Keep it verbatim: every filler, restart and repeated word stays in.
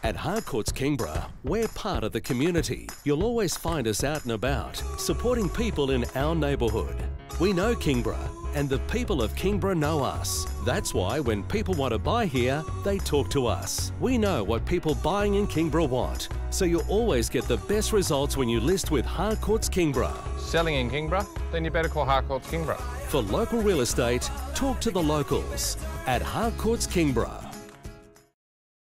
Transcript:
At Harcourts Kingborough, we're part of the community. You'll always find us out and about, supporting people in our neighbourhood. We know Kingborough, and the people of Kingborough know us. That's why when people want to buy here, they talk to us. We know what people buying in Kingborough want, so you'll always get the best results when you list with Harcourts Kingborough. Selling in Kingborough? Then you better call Harcourts Kingborough. For local real estate, talk to the locals at Harcourts Kingborough.